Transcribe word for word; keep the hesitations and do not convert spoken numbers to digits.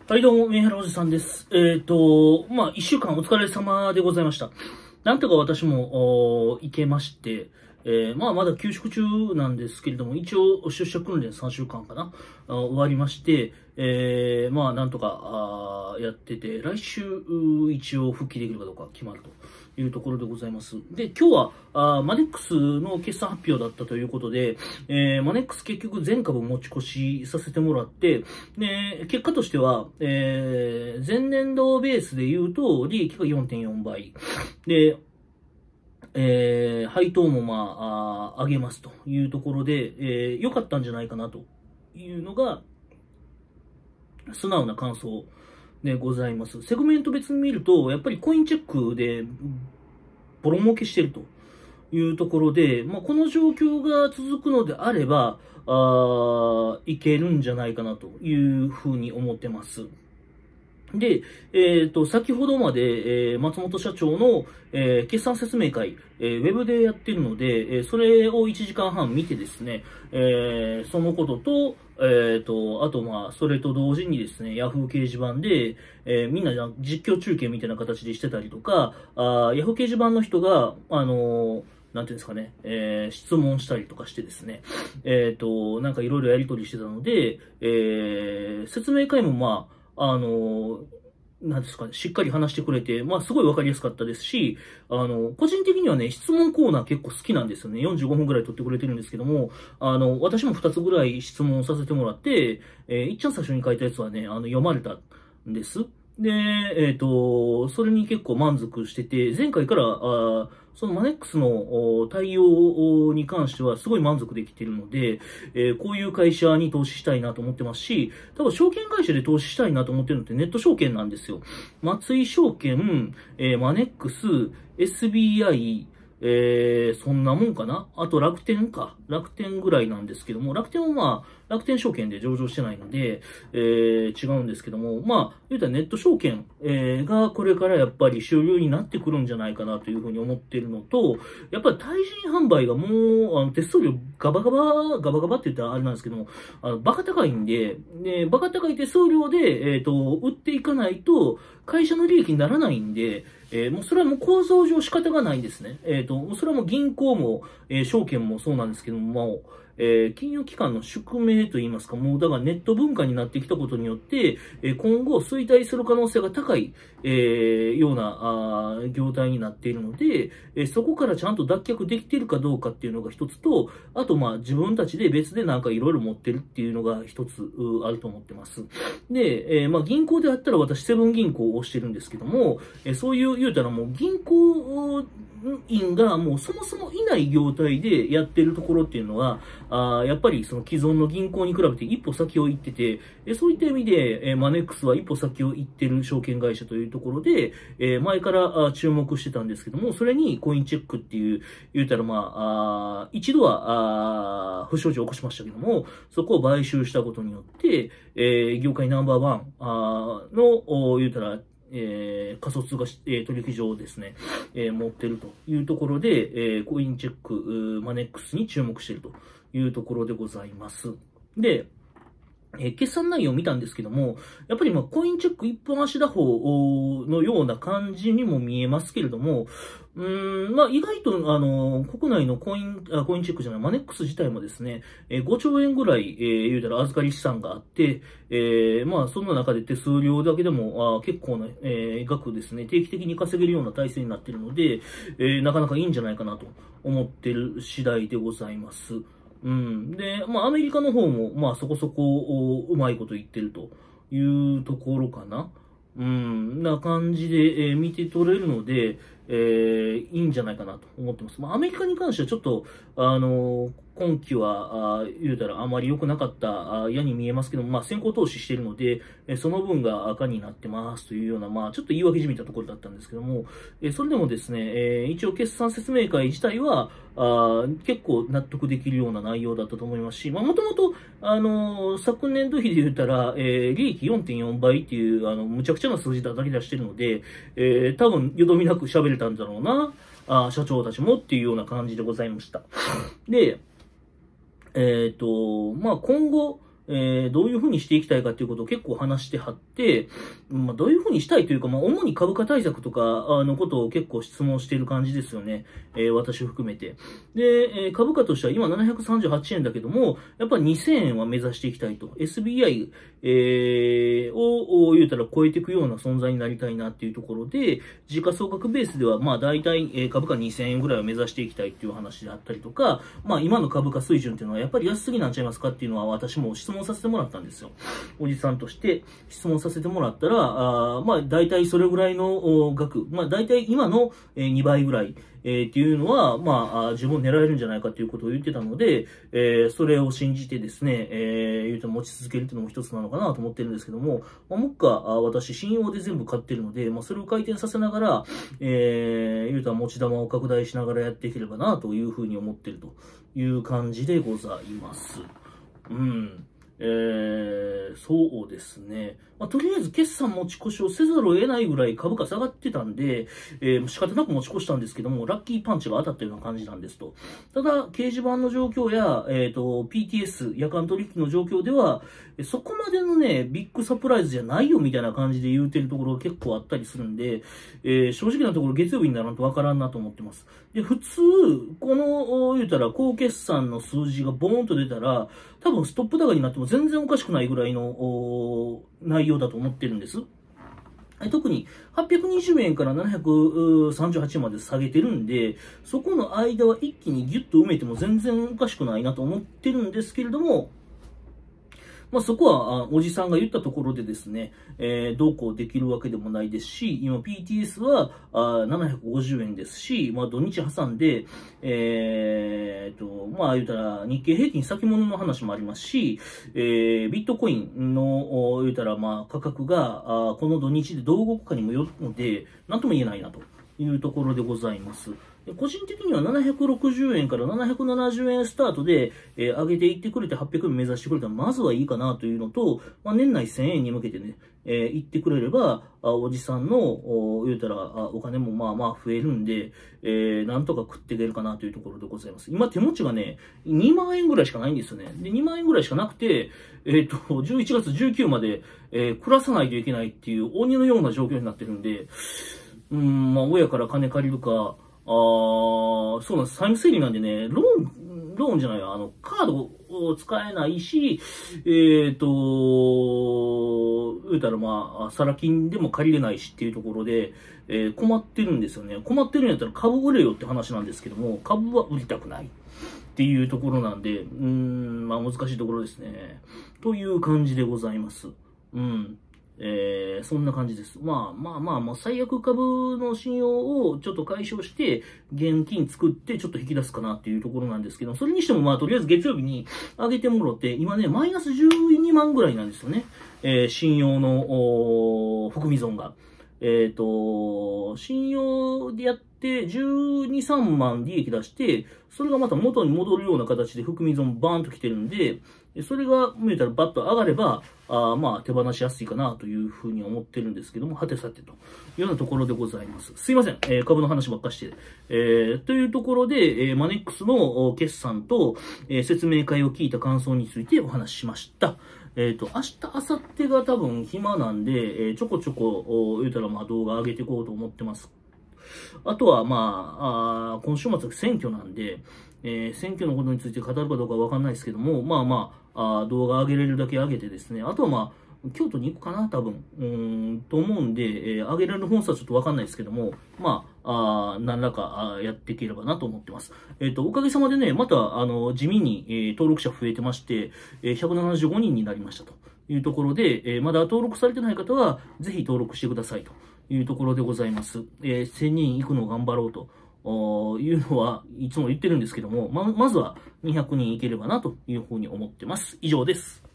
はい、どうも、メンヘラおじさんです。えっと、まあ、一週間お疲れ様でございました。なんとか私も、お行けまして、えー、まあ、まだ休職中なんですけれども、一応、出社訓練さんしゅうかんかな、あ終わりまして、えー、まあ、なんとか、あやってて、来週、一応復帰できるかどうか決まるというところでございます。で、今日は、あマネックスの決算発表だったということで、えー、マネックス結局全株持ち越しさせてもらって、で、結果としては、えー、前年度ベースで言うと、利益が よんてんよん 倍。で、えー、配当もまあ、あ上げますというところで、えー、良かったんじゃないかなというのが、素直な感想でございます。セグメント別に見ると、やっぱりコインチェックでボロ儲けしてるというところで、まあ、この状況が続くのであれば、あいけるんじゃないかなというふうに思ってます。で、えっと、先ほどまで、えー、松本社長の、えー、決算説明会、えー、ウェブでやってるので、えー、それをいちじかんはん見てですね、えー、そのことと、えっと、あと、まあ、それと同時にですね、ヤフー掲示板で、えー、みんな実況中継みたいな形でしてたりとか、あヤフー掲示板の人が、あのーなんていうんですかね、えー、質問したりとかしてですね、えっと、なんかいろいろやり取りしてたので、えー、説明会もまあ、あの、なんですかね、しっかり話してくれて、まあ、すごいわかりやすかったですし、あの、個人的にはね、質問コーナー結構好きなんですよね。よんじゅうごふんぐらい取ってくれてるんですけども、あの、私もふたつぐらい質問させてもらって、えー、いっちゃん最初に書いたやつはね、あの、読まれたんです。で、えっと、それに結構満足してて、前回から、あそのマネックスの対応に関してはすごい満足できているので、えー、こういう会社に投資したいなと思ってますし、多分証券会社で投資したいなと思ってるのってネット証券なんですよ。松井証券、えー、マネックス、エスビーアイ、えー、そんなもんかな。あと楽天か。楽天ぐらいなんですけども、楽天はまあ、楽天証券で上場してないので、えー、違うんですけども、まあ、言うたらネット証券、えー、がこれからやっぱり主流になってくるんじゃないかなというふうに思っているのと、やっぱり対人販売がもう、あの、手数料ガバガバ、ガバガバって言ったらあれなんですけども、あの、バカ高いんで、で、バカ高い手数料で、えっと、売っていかないと、会社の利益にならないんで、えー、もうそれはもう構造上仕方がないんですね。えっと、それはもう銀行も、えー、証券もそうなんですけども、もう、えー、金融機関の宿命といいますか、もうだからネット文化になってきたことによって、えー、今後衰退する可能性が高い、えー、ようなあ業態になっているので、えー、そこからちゃんと脱却できているかどうかっていうのが一つと、あとまあ自分たちで別でなんかいろいろ持ってるっていうのが一つあると思ってます。で、えー、まあ銀行であったら私セブン銀行をしてるんですけども、えー、そういう言うたらもう銀行員がもうそもそもいない業態でやってるところっていうのは、あやっぱりその既存の銀行に比べて一歩先を行ってて、えそういった意味で、えマネックスは一歩先を行ってる証券会社というところで、え前からあ注目してたんですけども、それにコインチェックっていう、言うたらまあ、あ一度はあ不祥事を起こしましたけども、そこを買収したことによって、え業界ナンバーワンあの、言うたら、えー、仮想通貨、えー、取引所をですね、えー、持ってるというところで、えー、コインチェック、マネックスに注目しているというところでございます。で、えー、決算内容を見たんですけども、やっぱりまあコインチェック一本足打法のような感じにも見えますけれども、うーん、まあ意外とあの、国内のコイン、あコインチェックじゃない、マネックス自体もですね、えー、ごちょうえんぐらい、えー、言うたら預かり資産があって、えー、まあその中で手数料だけでもあ結構な、えー、額ですね、定期的に稼げるような体制になっているので、えー、なかなかいいんじゃないかなと思っている次第でございます。うん。で、まあ、アメリカの方も、まあ、そこそこ、うまいこと言ってるというところかな。うん、な感じで、えー、見て取れるので、えー、いいんじゃないかなと思ってます。まあ、アメリカに関してはちょっと、あのー、今期は、あ言うたらあまり良くなかったあ矢に見えますけども、まあ、先行投資しているので、えその分が赤になってますというような、まあ、ちょっと言い訳じみたところだったんですけども、えそれでもですね、えー、一応決算説明会自体は、あ結構納得できるような内容だったと思いますし、まあ、もともと、あのー、昨年度比で言ったら、えー、利益 よんてんよん 倍っていう、あの、むちゃくちゃな数字だけ出してるので、えー、多分、よどみなく喋れたんだろうな、あ社長たちもっていうような感じでございました。で、えっと、まあ、今後、 えー、どういうふうにしていきたいかということを結構話してはって、まあ、どういうふうにしたいというか、まあ、主に株価対策とか、あのことを結構質問している感じですよね。えー、私含めて。で、えー、株価としては今ななひゃくさんじゅうはちえんだけども、やっぱりにせんえんは目指していきたいと。エスビーアイ、えー、を言うたら超えていくような存在になりたいなっていうところで、時価総額ベースでは、まあ大体、えー、株価にせんえんぐらいを目指していきたいっていう話であったりとか、まあ今の株価水準っていうのはやっぱり安すぎなんちゃいますかっていうのは私も質問させてもらったんですよ。おじさんとして質問させてもらったら、あまあ大体それぐらいの額、まあ大体今のにばいぐらい、えー、っていうのは、まあ、十分狙えるんじゃないかということを言ってたので、えー、それを信じてですね、えー、言うと持ち続けるっていうのも一つなのかなと思ってるんですけども、まあ、もっか、私、信用で全部買ってるので、まあ、それを回転させながら、えー、言うと持ち玉を拡大しながらやっていければな、というふうに思ってるという感じでございます。うん。えー、そうですね。まあ、とりあえず決算持ち越しをせざるを得ないぐらい株価下がってたんで、えー、仕方なく持ち越したんですけども、ラッキーパンチが当たったような感じなんですと。ただ、掲示板の状況や、えっと、ピーティーエス、夜間取引の状況では、そこまでのね、ビッグサプライズじゃないよみたいな感じで言うてるところが結構あったりするんで、えー、正直なところ月曜日にならんとわからんなと思ってます。で、普通、この、言うたら、高決算の数字がボーンと出たら、多分ストップ高になっても全然おかしくないぐらいの内容だと思ってるんです。特にはっぴゃくにじゅうえんからななひゃくさんじゅうはちえんまで下げてるんで、そこの間は一気にギュッと埋めても全然おかしくないなと思ってるんですけれども、まあそこは、おじさんが言ったところでですね、えー、どうこうできるわけでもないですし、今 ピーティーエス はあななひゃくごじゅうえんですし、まあ土日挟んで、えーと、まあ言うたら日経平均先物の話もありますし、えー、ビットコインの言うたらまあ価格があこの土日でどう動くかにもよるので、なんとも言えないなというところでございます。個人的にはななひゃくろくじゅうえんからななひゃくななじゅうえんスタートで、えー、上げていってくれてはっぴゃくえん目指してくれたらまずはいいかなというのと、まあ、年内せんえんに向けてね、えー、行ってくれれば、あおじさんの、お言うたらあ、お金もまあまあ増えるんで、えー、なんとか食っていけるかなというところでございます。今手持ちがね、にまんえんぐらいしかないんですよね。で、にまんえんぐらいしかなくて、えっと、じゅういちがつじゅうくにちまで、えー、暮らさないといけないっていう鬼のような状況になってるんで、うん、まあ親から金借りるか、あー、そうなんです。債務整理なんでね、ローン、ローンじゃないわ、あの、カードを使えないし、えっと、言うたらまあ、サラ金でも借りれないしっていうところで、えー、困ってるんですよね。困ってるんやったら株売れよって話なんですけども、株は売りたくないっていうところなんで、うーん、まあ難しいところですね。という感じでございます。うん。えー、そんな感じです。まあまあまあ、まあ、最悪株の信用をちょっと解消して、現金作ってちょっと引き出すかなっていうところなんですけど、それにしてもまあ、とりあえず月曜日に上げてもろって、今ね、マイナスじゅうにまんぐらいなんですよね。えー、信用の、含み損が。えっと、信用でやってじゅうに、さんまん利益出して、それがまた元に戻るような形で含み損バーンと来てるんで、それが見えたらバッと上がれば、あまあ手放しやすいかなというふうに思ってるんですけども、はてさてというようなところでございます。すいません、えー、株の話ばっかして。えー、というところで、えー、マネックスの決算と、えー、説明会を聞いた感想についてお話ししました。えっと、明日、明後日が多分暇なんで、えー、ちょこちょこ、言うたらまあ動画上げていこうと思ってます。あとはまあ、あ今週末選挙なんで、えー、選挙のことについて語るかどうかわかんないですけども、まあまあ、あ動画上げれるだけ上げてですね、あとはまあ、京都に行くかな、多分。うーん、と思うんで、えー、上げられる本数はちょっとわかんないですけども、まあ、あ何らかあやっていければなと思ってます。えっと、おかげさまでね、また、あの、地味に、えー、登録者増えてまして、えー、ひゃくななじゅうごにんになりましたというところで、えー、まだ登録されてない方は、ぜひ登録してくださいというところでございます。えー、せんにん行くのを頑張ろうと。いうのはいつも言ってるんですけども、ま、まずはにひゃくにんいければなというふうに思ってます。以上です。